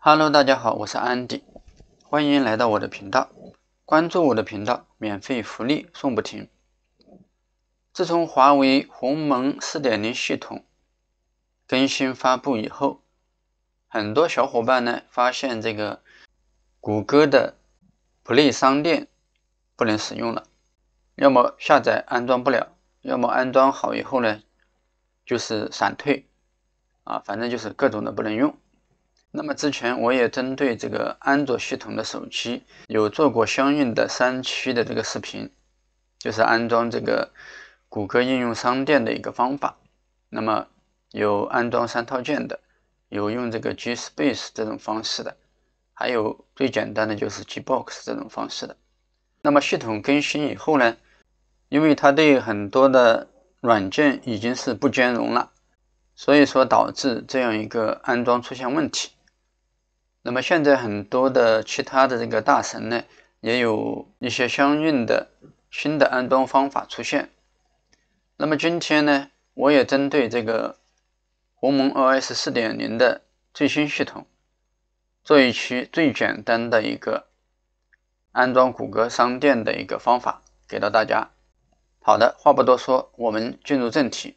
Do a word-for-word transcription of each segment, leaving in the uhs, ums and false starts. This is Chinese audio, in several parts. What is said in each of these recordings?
Hello， 大家好，我是安迪，欢迎来到我的频道，关注我的频道，免费福利送不停。自从华为鸿蒙 四点零 系统更新发布以后，很多小伙伴呢发现这个谷歌的 Play 商店不能使用了，要么下载安装不了，要么安装好以后呢就是闪退啊，反正就是各种的不能用。那么之前我也针对这个安卓系统的手机有做过相应的三期的这个视频，就是安装这个谷歌应用商店的一个方法。那么有安装三套件的，有用这个 G-Space 这种方式的，还有最简单的就是 Gbox 这种方式的。那么系统更新以后呢，因为它对很多的软件已经是不兼容了，所以说导致这样一个安装出现问题。那么现在很多的其他的这个大神呢，也有一些相应的新的安装方法出现。那么今天呢，我也针对这个鸿蒙 O S 四点零 的最新系统，做一期最简单的一个安装谷歌商店的一个方法给到大家。好的，话不多说，我们进入正题。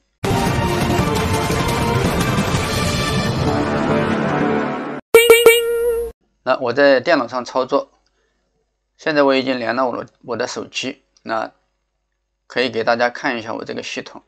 那我在电脑上操作，现在我已经连了我的我的手机，那可以给大家看一下我这个系统。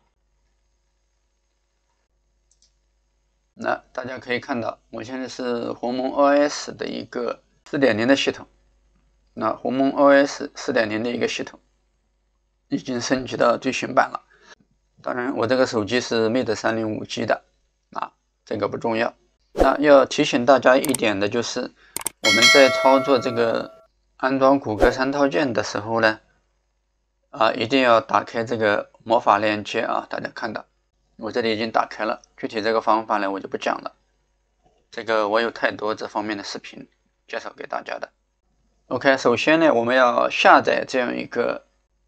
那大家可以看到，我现在是鸿蒙 O S 的一个 四点零 的系统。那鸿蒙 O S 四点零 的一个系统已经升级到最新版了。当然，我这个手机是 Mate 三零五 G 的啊，这个不重要。那要提醒大家一点的就是，我们在操作这个安装谷歌三套件的时候呢，啊，一定要打开这个魔法链接啊！大家看到，我这里已经打开了。具体这个方法呢，我就不讲了。这个我有太多这方面的视频介绍给大家的。OK， 首先呢，我们要下载这样一个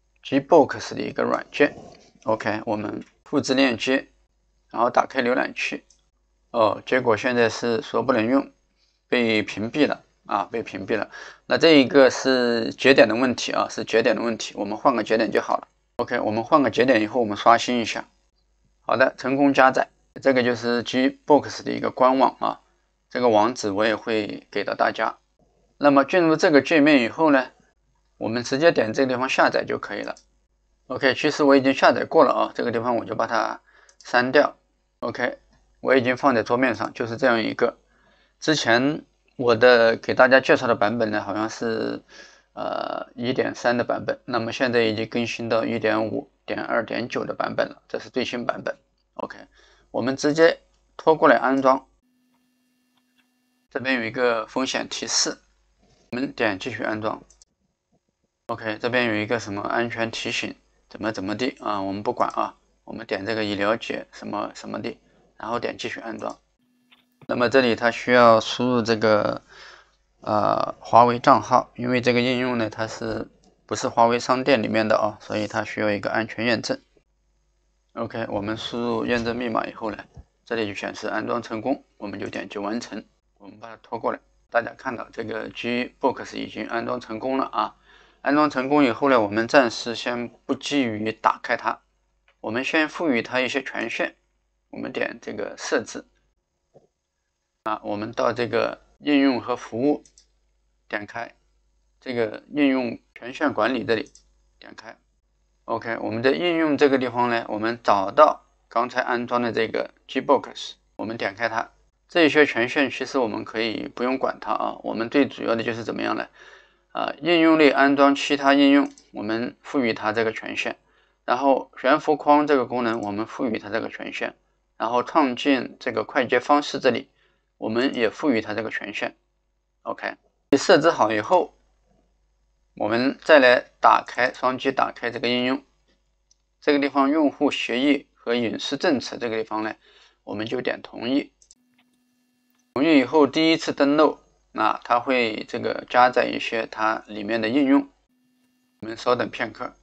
Gbox 的一个软件。OK， 我们复制链接，然后打开浏览器。哦，结果现在是说不能用，被屏蔽了啊，被屏蔽了。那这一个是节点的问题啊，是节点的问题，我们换个节点就好了。OK， 我们换个节点以后，我们刷新一下。好的，成功加载。这个就是 Gbox 的一个官网啊，这个网址我也会给到大家。那么进入这个界面以后呢，我们直接点这个地方下载就可以了。OK， 其实我已经下载过了啊，这个地方我就把它删掉。OK。我已经放在桌面上，就是这样一个。之前我的给大家介绍的版本呢，好像是呃 一点三 的版本，那么现在已经更新到 一点五 点二 点九 的版本了，这是最新版本。OK， 我们直接拖过来安装。这边有一个风险提示，我们点继续安装。OK， 这边有一个什么安全提醒，怎么怎么地啊，我们不管啊，我们点这个已了解什么什么的。然后点继续安装。那么这里它需要输入这个呃华为账号，因为这个应用呢它是不是华为商店里面的啊，所以它需要一个安全验证。OK， 我们输入验证密码以后呢，这里就显示安装成功，我们就点击完成。我们把它拖过来，大家看到这个 Gbox 已经安装成功了啊。安装成功以后呢，我们暂时先不急于打开它，我们先赋予它一些权限。我们点这个设置啊，我们到这个应用和服务点开这个应用权限管理这里点开。OK， 我们在应用这个地方呢，我们找到刚才安装的这个 Gbox， 我们点开它。这些权限其实我们可以不用管它啊，我们最主要的就是怎么样呢？啊，应用类安装其他应用，我们赋予它这个权限，然后悬浮框这个功能，我们赋予它这个权限。然后创建这个快捷方式，这里我们也赋予它这个权限。OK， 设置好以后，我们再来打开双击打开这个应用，这个地方用户协议和隐私政策这个地方呢，我们就点同意。同意以后，第一次登录，那它会这个加载一些它里面的应用，我们稍等片刻。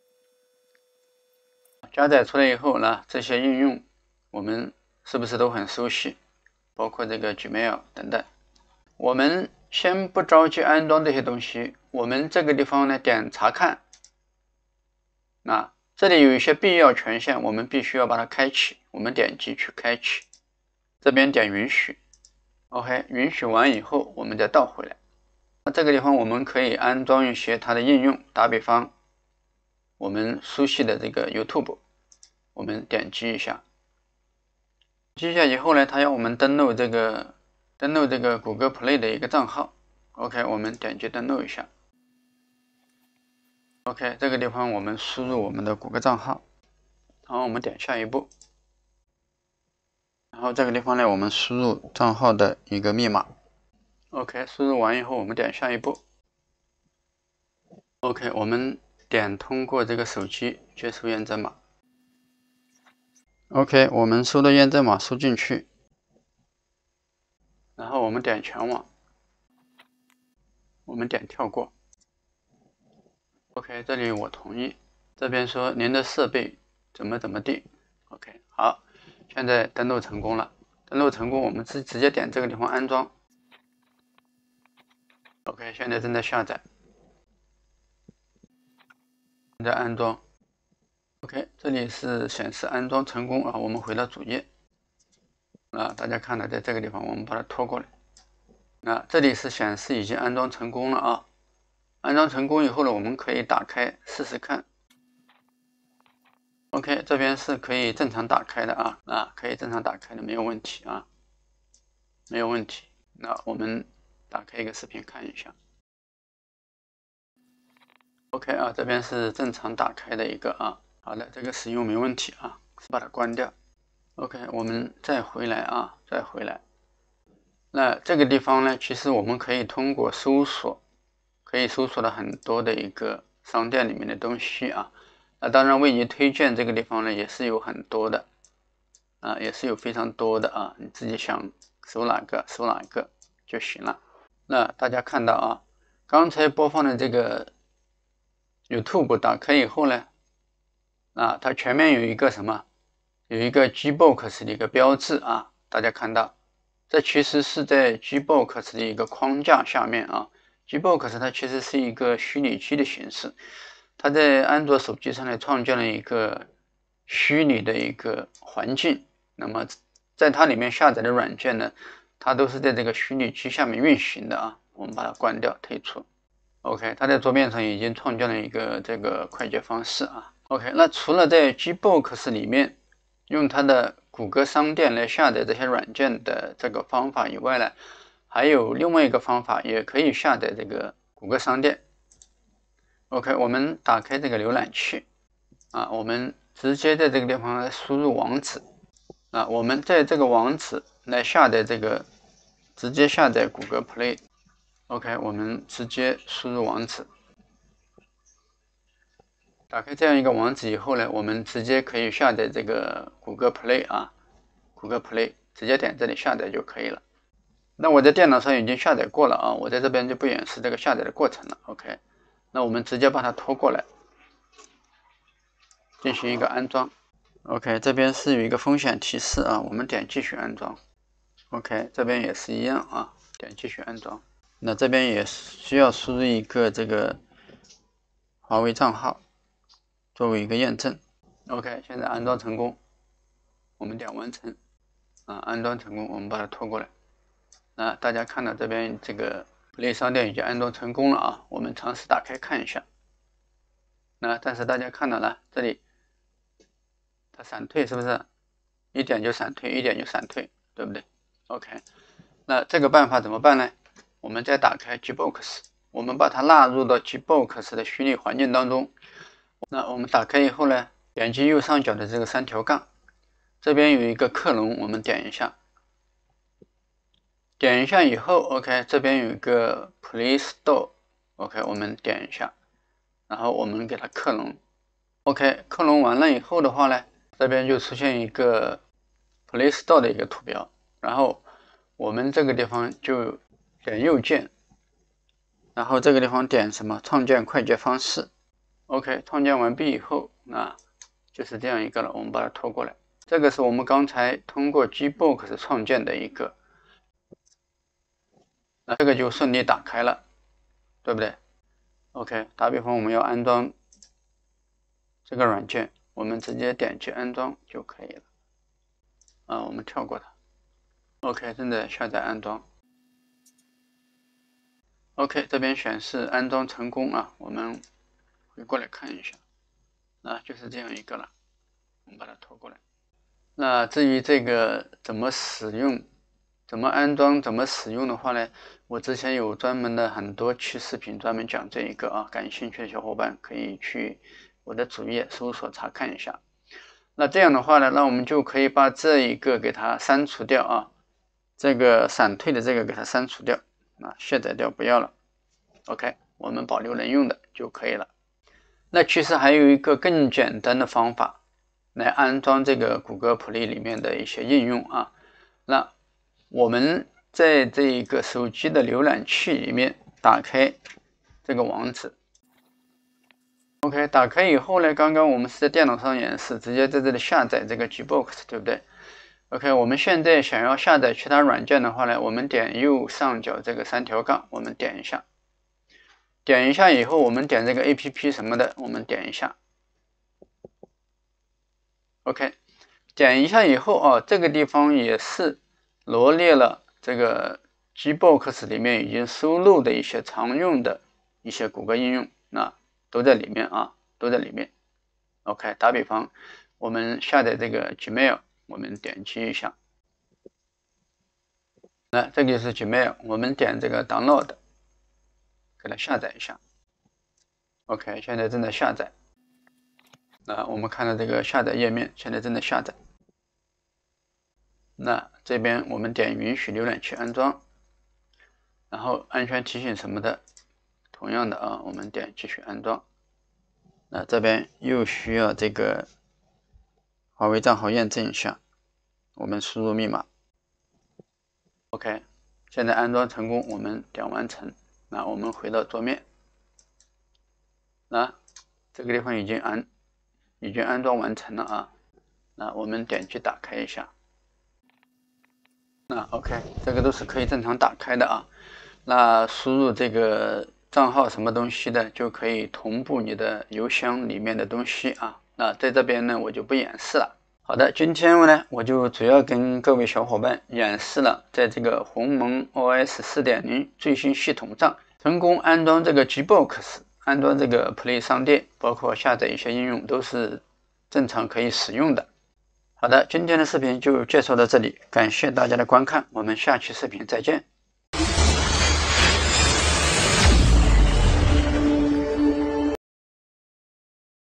加载出来以后呢，这些应用我们是不是都很熟悉？包括这个 Gmail 等等。 我们先不着急安装这些东西，我们这个地方呢点查看，那这里有一些必要权限，我们必须要把它开启，我们点击去开启，这边点允许 ，OK， 允许完以后，我们再倒回来。那这个地方我们可以安装一些它的应用，打比方，我们熟悉的这个 YouTube， 我们点击一下，击一下以后呢，它要我们登录这个登录这个谷歌 Play 的一个账号 ，OK， 我们点击登录一下 ，OK， 这个地方我们输入我们的谷歌账号，然后我们点下一步，然后这个地方呢，我们输入账号的一个密码 ，OK， 输入完以后，我们点下一步 ，OK， 我们点通过这个手机接收验证码。OK， 我们输的验证码输进去，然后我们点全网，我们点跳过。OK， 这里我同意，这边说您的设备怎么怎么地。OK， 好，现在登录成功了，登录成功，我们直直接点这个地方安装。OK， 现在正在下载，正在安装。OK， 这里是显示安装成功啊，我们回到主页。啊，大家看到在这个地方，我们把它拖过来。那这里是显示已经安装成功了啊。安装成功以后呢，我们可以打开试试看。OK， 这边是可以正常打开的啊，啊，可以正常打开的，没有问题啊，没有问题。那我们打开一个视频看一下。OK 啊，这边是正常打开的一个啊。好的，这个使用没问题啊，把它关掉。OK， 我们再回来啊，再回来。那这个地方呢，其实我们可以通过搜索，可以搜索到很多的一个商店里面的东西啊。那当然，为你推荐这个地方呢，也是有很多的啊，也是有非常多的啊。你自己想搜哪个，搜哪个就行了。那大家看到啊，刚才播放的这个 YouTube 打开以后呢，啊，它前面有一个什么？有一个 Gbox 的一个标志啊，大家看到，这其实是在 Gbox 的一个框架下面啊。Gbox 它其实是一个虚拟机的形式，它在安卓手机上呢创建了一个虚拟的一个环境。那么在它里面下载的软件呢，它都是在这个虚拟机下面运行的啊。我们把它关掉，退出。OK， 它在桌面上已经创建了一个这个快捷方式啊。OK， 那除了在 Gbox 里面用它的谷歌商店来下载这些软件的这个方法以外呢，还有另外一个方法，也可以下载这个谷歌商店。OK， 我们打开这个浏览器啊，我们直接在这个地方来输入网址啊，我们在这个网址来下载这个，直接下载谷歌 Play。OK， 我们直接输入网址。打开这样一个网址以后呢，我们直接可以下载这个谷歌 Play 啊，谷歌 Play 直接点这里下载就可以了。那我在电脑上已经下载过了啊，我在这边就不演示这个下载的过程了。OK， 那我们直接把它拖过来，进行一个安装。OK， 这边是有一个风险提示啊，我们点继续安装。OK， 这边也是一样啊，点继续安装。那这边也需要输入一个这个华为账号作为一个验证。OK， 现在安装成功，我们点完成啊，安装成功，我们把它拖过来。那大家看到这边这个 Play 商店已经安装成功了啊，我们尝试打开看一下。那但是大家看到了，这里它闪退是不是？一点就闪退，一点就闪退，对不对 ？OK， 那这个办法怎么办呢？我们再打开 Gbox， 我们把它纳入到 Gbox 的虚拟环境当中。那我们打开以后呢，点击右上角的这个三条杠，这边有一个克隆，我们点一下。点一下以后 ，OK， 这边有一个 Play Store，OK， 我们点一下，然后我们给它克隆 ，OK， 克隆完了以后的话呢，这边就出现一个 Play Store 的一个图标，然后我们这个地方就点右键，然后这个地方点什么？创建快捷方式 ，OK， 创建完毕以后，那就是这样一个了，我们把它拖过来，这个是我们刚才通过 Gbox 创建的一个。 那这个就顺利打开了，对不对 ？OK， 打比方我们要安装这个软件，我们直接点击安装就可以了。啊，我们跳过它。OK， 正在下载安装。OK， 这边显示安装成功啊，我们回过来看一下，那就是这样一个了。我们把它拖过来。那至于这个怎么使用、怎么安装、怎么使用的话呢，我之前有专门的很多期视频专门讲这一个啊，感兴趣的小伙伴可以去我的主页搜索查看一下。那这样的话呢，那我们就可以把这一个给它删除掉啊，这个闪退的这个给它删除掉啊，卸载掉不要了。OK， 我们保留能用的就可以了。那其实还有一个更简单的方法来安装这个谷歌 Play 里面的一些应用啊。那我们在这个手机的浏览器里面打开这个网址。OK， 打开以后呢，刚刚我们是在电脑上演示，直接在这里下载这个 Gbox， 对不对 ？OK， 我们现在想要下载其他软件的话呢，我们点右上角这个三条杠，我们点一下，点一下以后，我们点这个 A P P 什么的，我们点一下。OK， 点一下以后啊，这个地方也是罗列了这个 Gbox 里面已经收录的一些常用的一些谷歌应用，那都在里面啊，都在里面。OK， 打比方，我们下载这个 Gmail， 我们点击一下，那这个就是 Gmail， 我们点这个 Download， 给它下载一下。OK， 现在正在下载。那我们看到这个下载页面，现在正在下载。那这边我们点允许浏览器安装，然后安全提醒什么的，同样的啊，我们点继续安装。那这边又需要这个华为账号验证一下，我们输入密码。OK， 现在安装成功，我们点完成。那我们回到桌面，那这个地方已经安已经安装完成了啊。那我们点击打开一下。那 OK， 这个都是可以正常打开的啊。那输入这个账号什么东西的，就可以同步你的邮箱里面的东西啊。那在这边呢，我就不演示了。好的，今天呢，我就主要跟各位小伙伴演示了，在这个鸿蒙 O S 四点零 最新系统上，成功安装这个 Gbox， 安装这个 Play 商店，包括下载一些应用，都是正常可以使用的。好的，今天的视频就介绍到这里，感谢大家的观看，我们下期视频再见。